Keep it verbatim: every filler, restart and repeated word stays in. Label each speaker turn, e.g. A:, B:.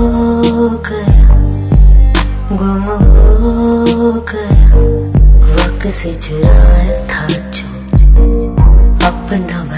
A: गया, गुम हो गया, वक्त से चुराया था जो अपना